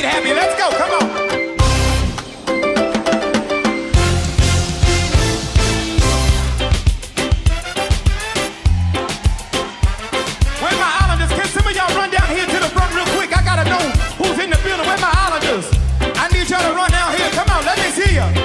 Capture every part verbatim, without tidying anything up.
it happy. Let's go. Come on. Where my islanders? Can some of y'all run down here to the front real quick? I gotta know who's in the building. Where my islanders? I need y'all to run down here. Come on, let me see ya.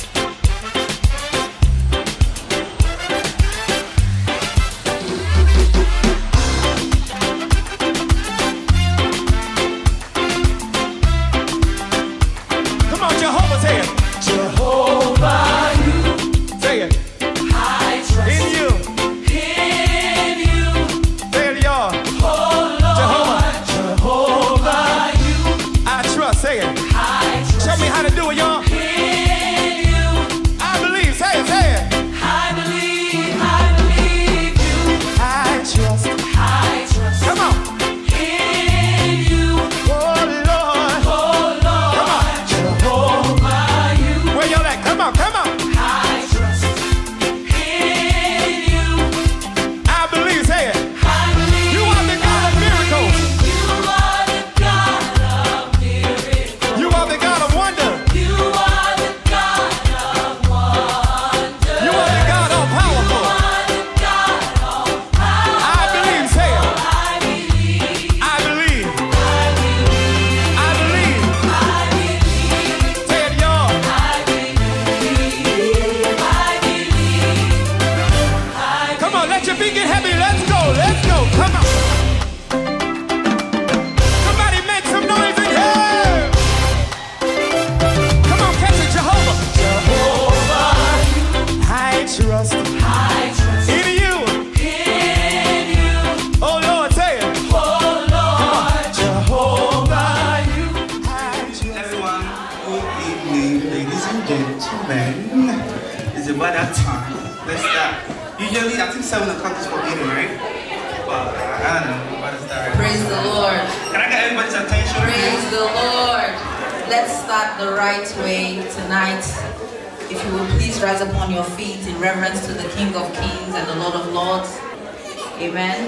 Amen.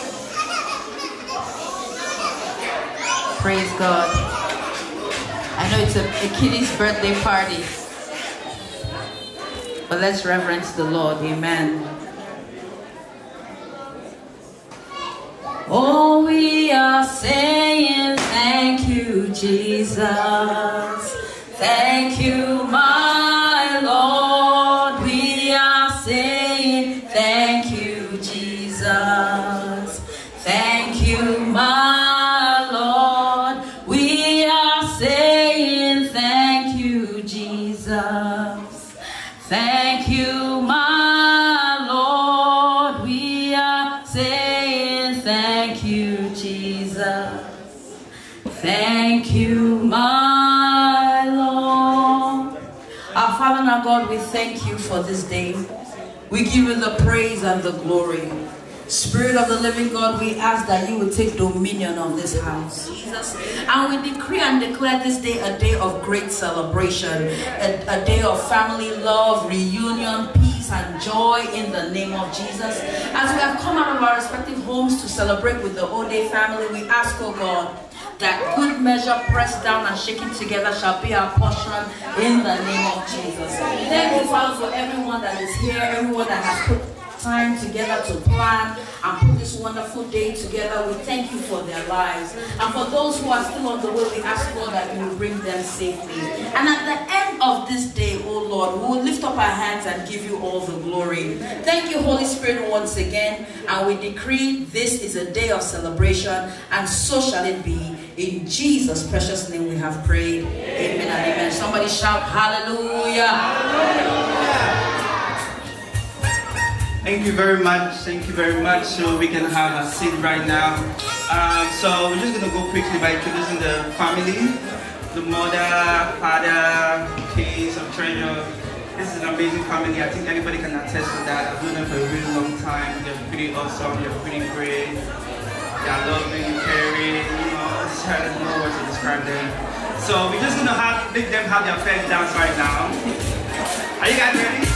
Praise God. I know it's a, a kiddie's birthday party, but let's reverence the Lord. Amen. Oh, we are saying thank you, Jesus. Thank you, my Lord. We are saying thank you, Jesus. Thank you, my Lord. We are saying thank you, Jesus. Thank you, my Lord. We are saying thank you, Jesus. Thank you, my Lord. Our Father and our God, we thank you for this day. We give you the praise and the glory. Spirit of the living God, we ask that you would take dominion of this house, Jesus. And we decree and declare this day a day of great celebration, a, a day of family love, reunion, peace, and joy in the name of Jesus. As we have come out of our respective homes to celebrate with the Ode family, we ask, oh God, that good measure pressed down and shaken together shall be our portion in the name of Jesus. Thank you, Father, for everyone that is here, everyone that has put time together to plan and put this wonderful day together. We thank you for their lives. And for those who are still on the way, we ask, Lord, that you will bring them safely. And at the end of this day, oh Lord, we will lift up our hands and give you all the glory. Thank you, Holy Spirit, once again. And we decree this is a day of celebration, and so shall it be. In Jesus' precious name we have prayed. Amen and amen. Somebody shout hallelujah. Hallelujah. Thank you very much. Thank you very much. So we can have a seat right now. Um, so we're just going to go quickly by introducing the family. The mother, father, kids, and treasure. This is an amazing family. I think anybody can attest to that. I've known them for a really long time. They're pretty awesome. They're pretty great. They're loving, caring. You know, I don't know what to describe them. So we're just going to have make them have their first dance right now. Are you guys ready?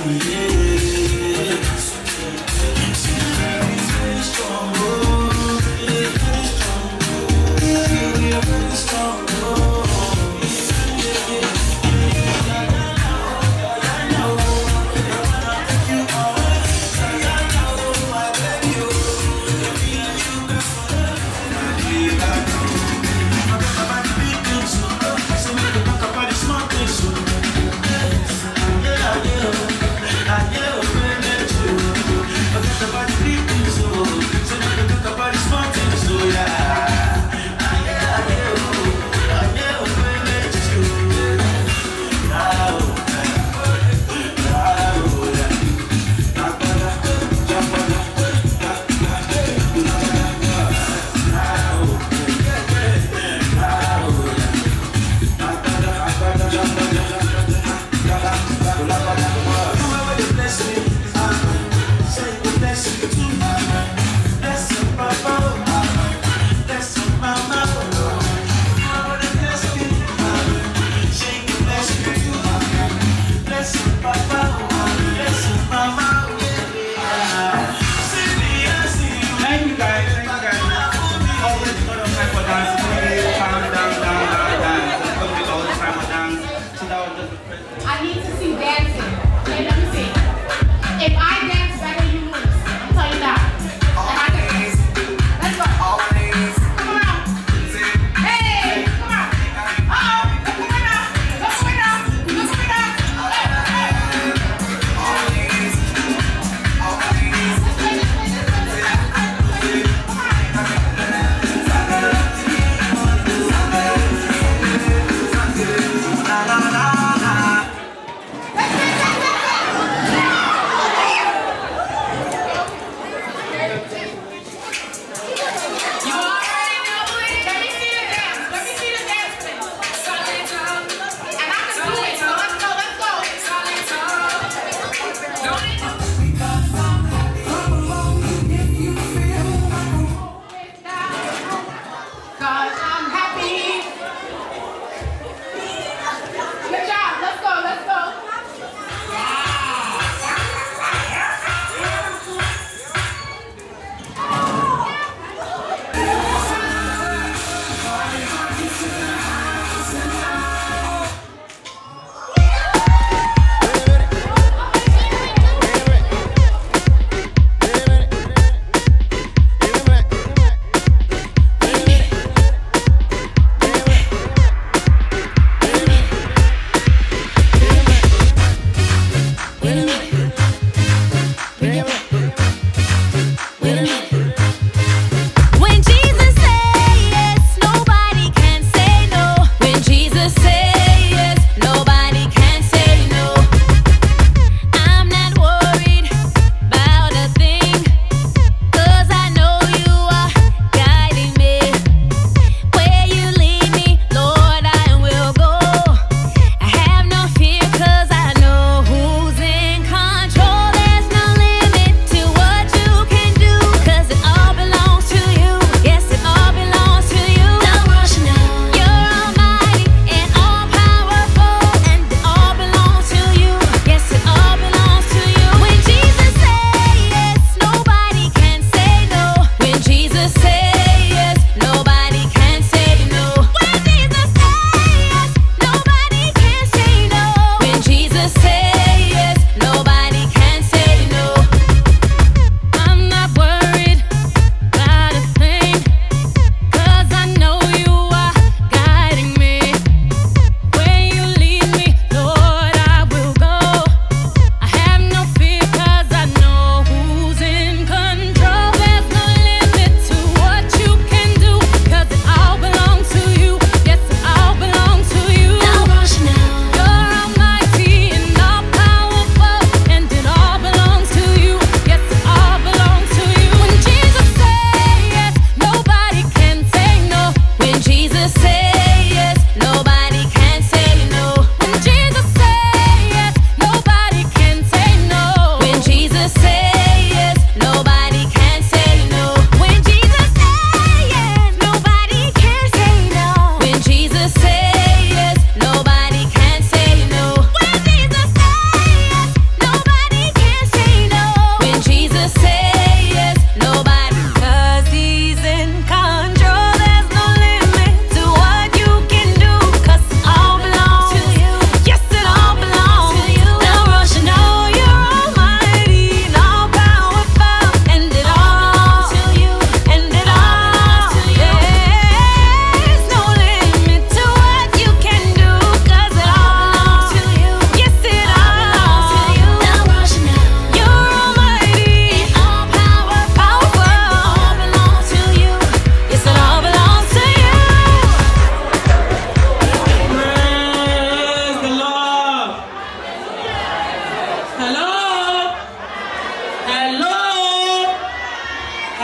I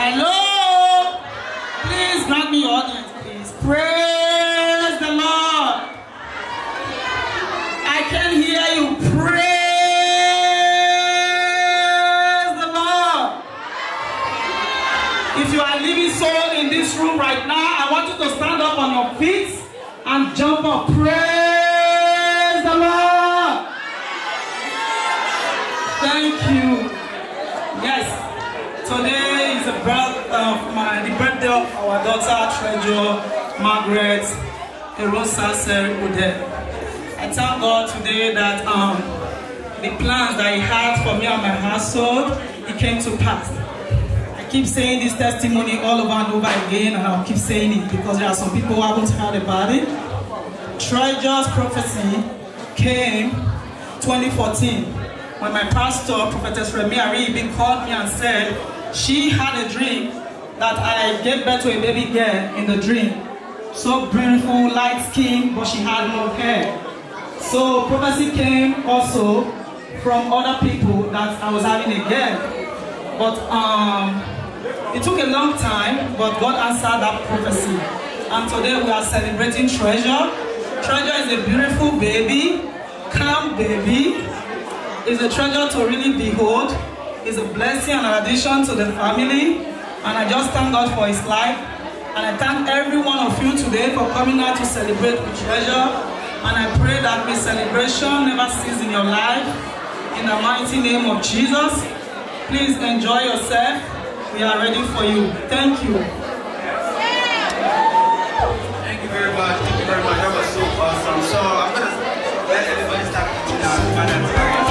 Hello? Please grant me your audience, please. Praise the Lord. I can hear you. Praise the Lord. If you are living soul in this room right now, I want you to stand up on your feet and jump up. Praise the Lord. Thank you. Yes. Today is the birth of my the birthday of our daughter Treasure Margaret Erosa Seribude. I thank God today that um the plans that He had for me and my household, it came to pass. I keep saying this testimony all over and over again, and I'll keep saying it because there are some people who haven't heard about it. Treasure's prophecy came twenty fourteen when my pastor, Prophetess Remi Aribi, called me and said she had a dream that I gave birth to a baby girl in the dream. So beautiful, light skin, but she had no hair. So prophecy came also from other people that I was having a girl. But um, it took a long time, but God answered that prophecy. And today we are celebrating Treasure. Treasure is a beautiful baby, calm baby. It's a treasure to really behold. It's a blessing and an addition to the family. And I just thank God for His life. And I thank every one of you today for coming out to celebrate with Treasure. And I pray that this celebration never ceases in your life. In the mighty name of Jesus. Please enjoy yourself. We are ready for you. Thank you. Thank you very much. Thank you very much. That was so awesome. So I'm going to let everybody start putting out the finance.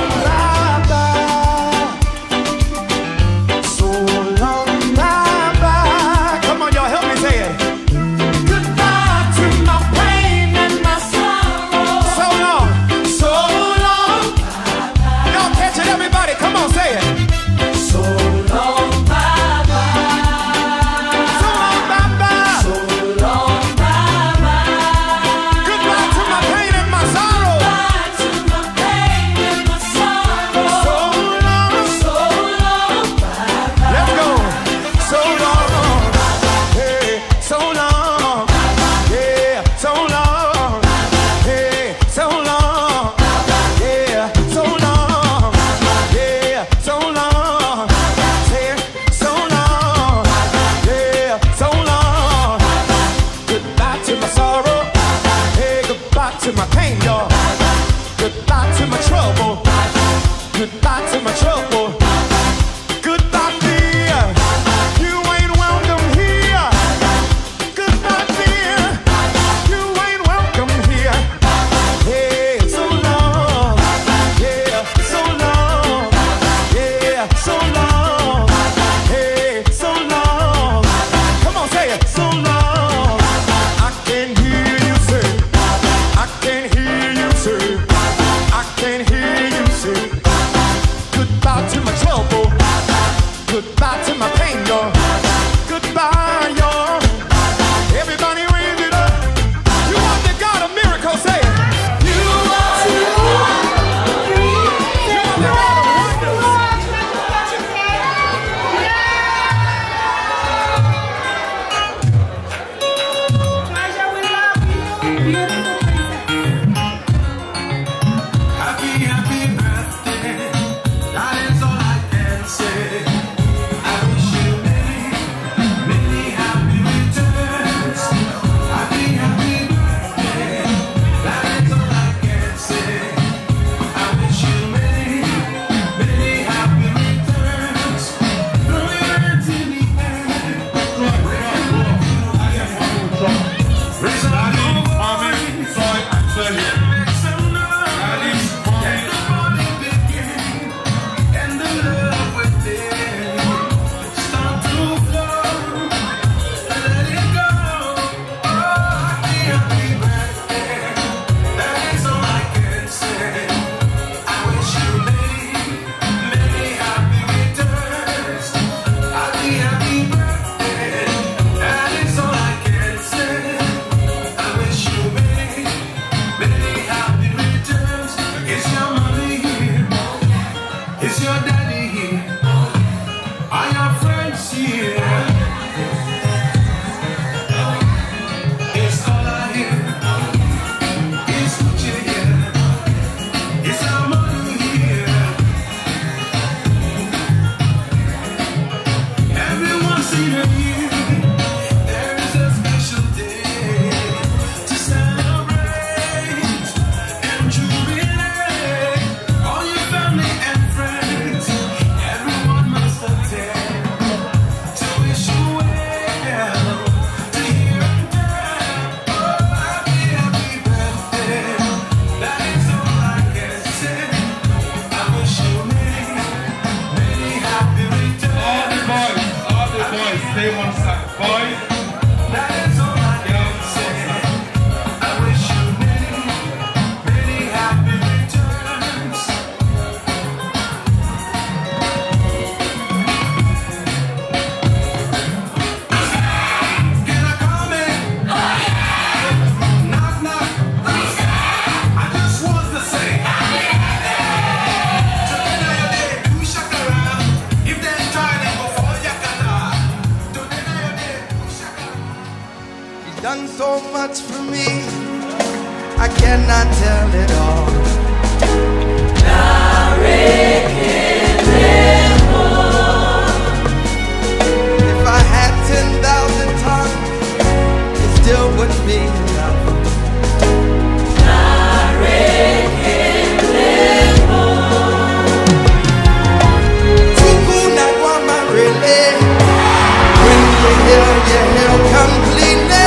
To my pain, y'all. Goodbye to my trouble. Goodbye to my trouble. Goodbye, dear. You ain't welcome here. Goodbye, dear. You ain't welcome here. Hey, so long. Yeah, so long. Yeah, so long. Hey, so long. Come on, say it. So long. I can hear you say. I can hear you say, I can hear you say, goodbye to my trouble, goodbye to my pain, y'all, goodbye, y'all. Everybody raise it up. You want the God of miracles, say it. You are the God of Treasure, we love you. Beautiful. It's your daddy here. Are your friends here? Done so much for me, I cannot tell it all. If I had ten thousand tongues, it still wouldn't be enough. Tuku na kwama really, when you hear, you hear completely.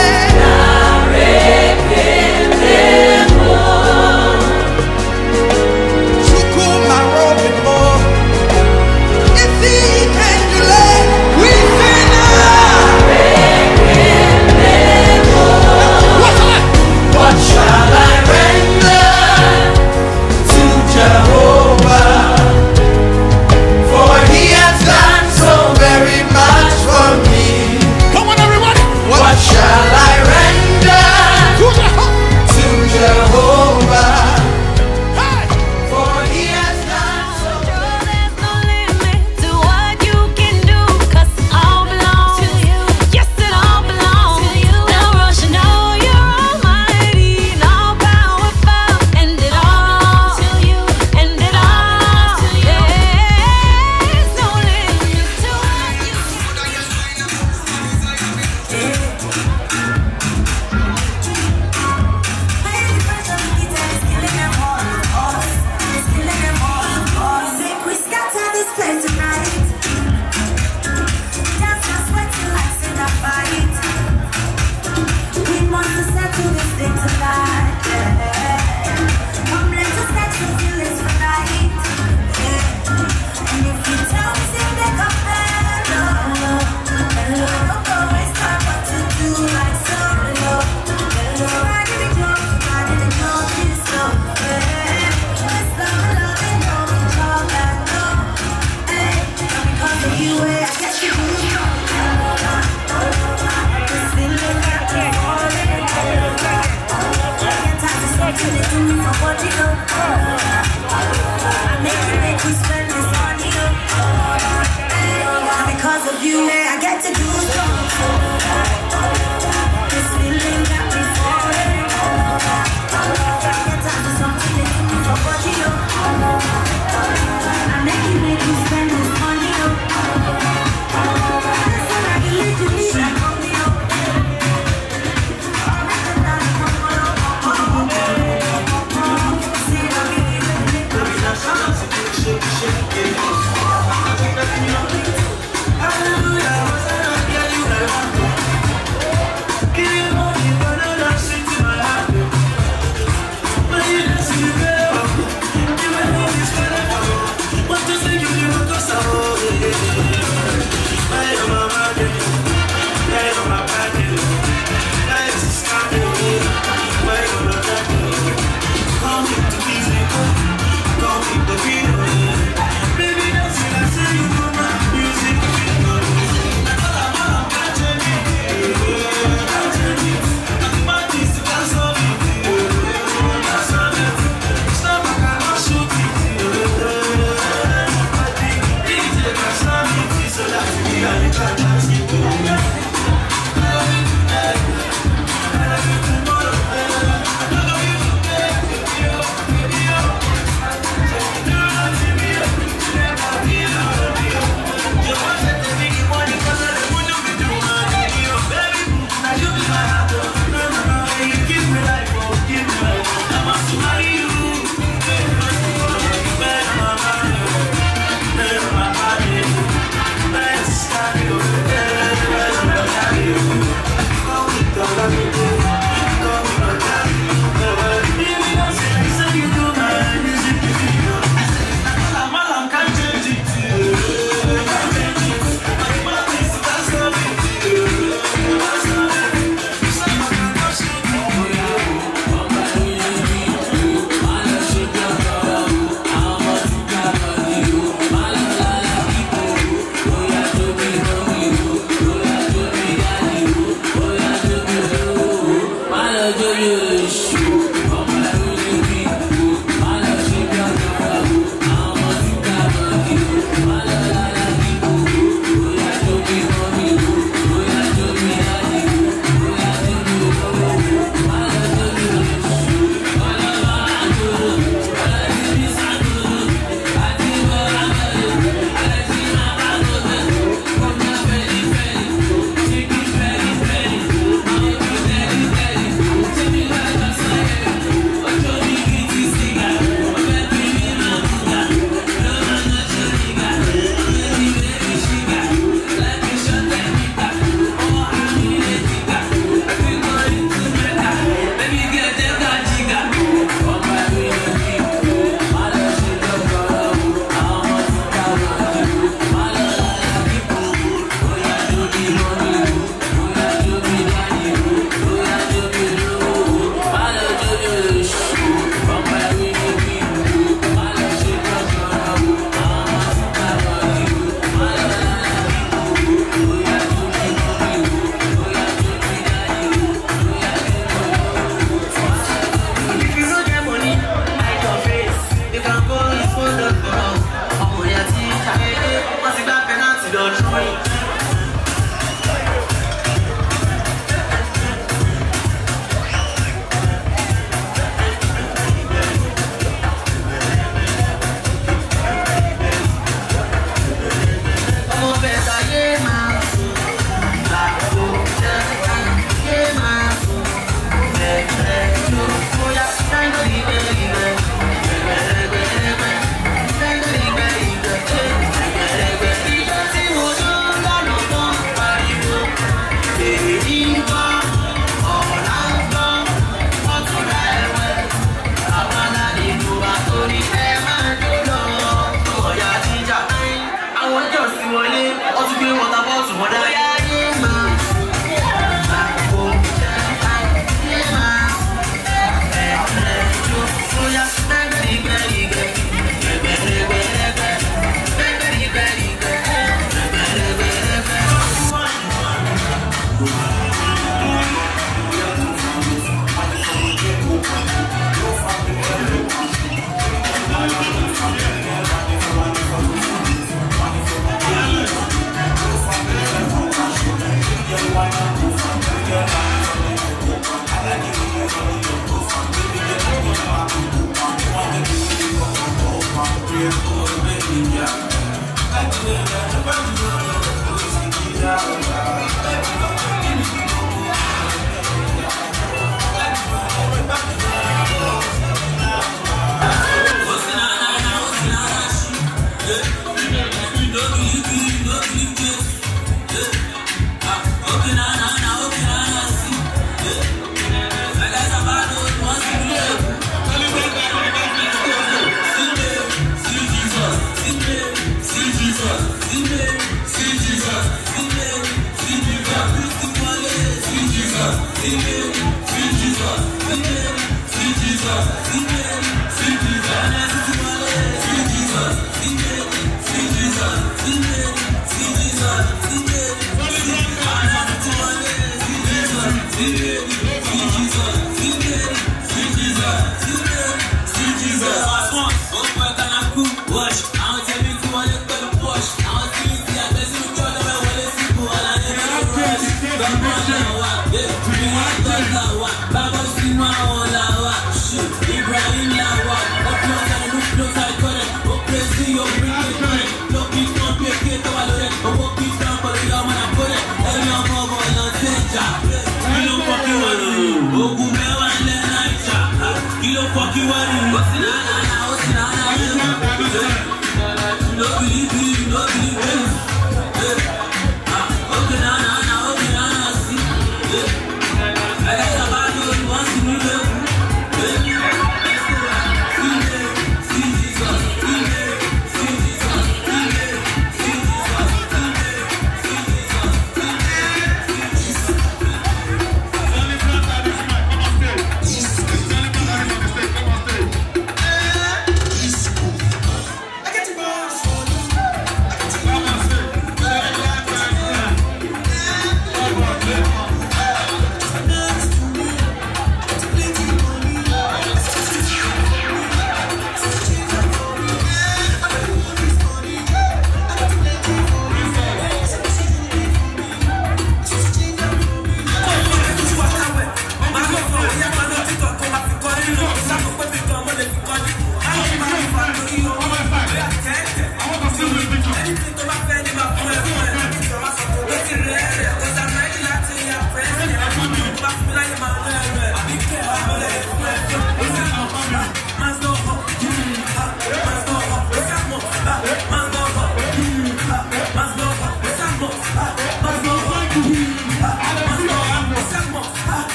Hallelujah. Don't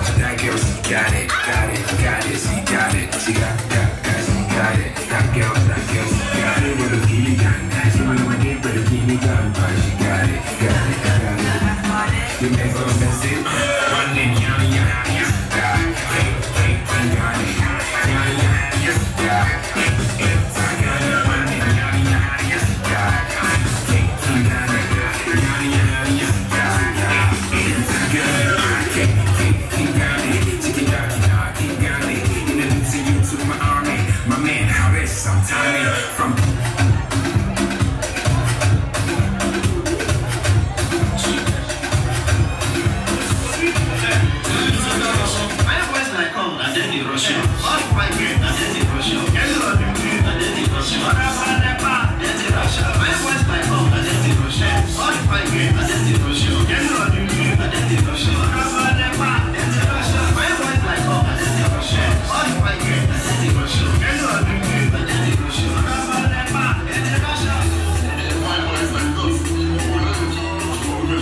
That girl, she got it, got it, got it, she got it, she got, got, got, she got it. That girl, that girl, she got it with a bikini gun. She wanna my dick with a bikini gun, but she got it, got it, got it. You make her mess it, one in yummy, yummy, yummy. Got it, got it, got it, yummy, yummy, got it. I got it, one in yummy, yummy, got it. Got it, yummy, yummy, got it. My man, how is sometime from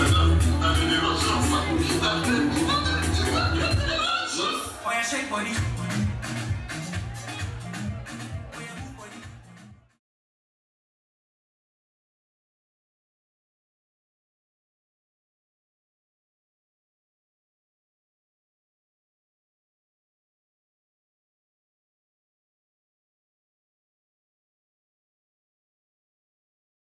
shake body.